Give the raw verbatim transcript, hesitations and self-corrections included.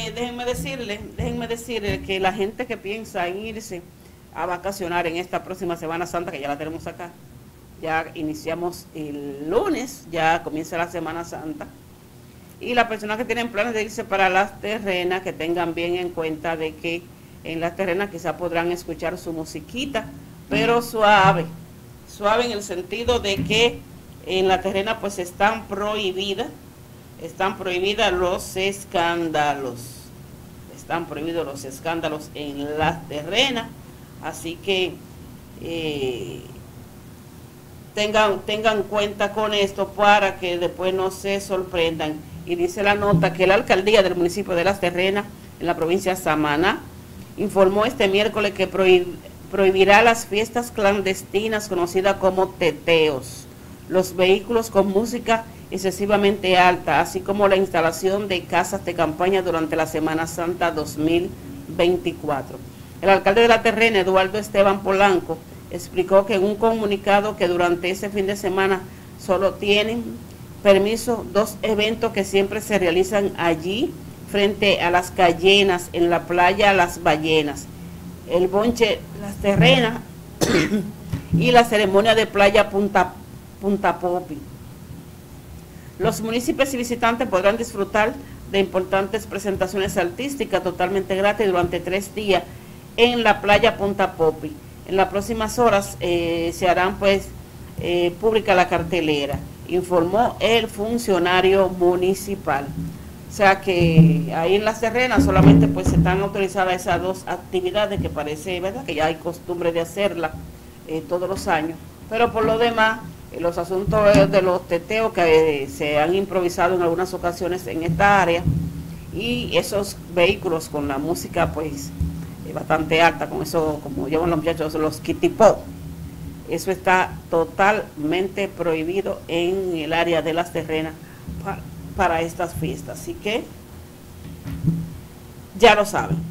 déjenme, déjenme decirle, déjenme decirle que la gente que piensa en irse a vacacionar en esta próxima Semana Santa, que ya la tenemos acá, ya iniciamos el lunes, ya comienza la Semana Santa, y las personas que tienen planes de irse para Las Terrenas, que tengan bien en cuenta de que en Las Terrenas quizá podrán escuchar su musiquita, pero suave, suave en el sentido de que en Las Terrenas pues están prohibidas, están prohibidas los escándalos, están prohibidos los escándalos en Las Terrenas, así que eh, tengan, tengan cuenta con esto para que después no se sorprendan. Y dice la nota que la alcaldía del municipio de Las Terrenas, en la provincia de Samaná, informó este miércoles que prohib, prohibirá las fiestas clandestinas conocidas como teteos, los vehículos con música excesivamente alta, así como la instalación de casas de campaña durante la Semana Santa dos mil veinticuatro. El alcalde de La Terrena, Eduardo Esteban Polanco, explicó que en un comunicado que durante ese fin de semana solo tienen permiso dos eventos que siempre se realizan allí frente a las Cayenas en la playa Las Ballenas, el bonche Las Terrenas y la ceremonia de playa Punta, Punta Popi. Los municipios y visitantes podrán disfrutar de importantes presentaciones artísticas totalmente gratis durante tres días en la playa Punta Popi. En las próximas horas eh, se harán pues eh, pública la cartelera, informó el funcionario municipal. O sea que ahí en Las Terrenas solamente pues están autorizadas esas dos actividades que parece, ¿verdad?, que ya hay costumbre de hacerla eh, todos los años, pero por lo demás eh, los asuntos de los teteos que eh, se han improvisado en algunas ocasiones en esta área y esos vehículos con la música pues eh, bastante alta, con eso como llaman los muchachos los kitipó, eso está totalmente prohibido en el área de Las Terrenas para, para estas fiestas, así que ya lo saben.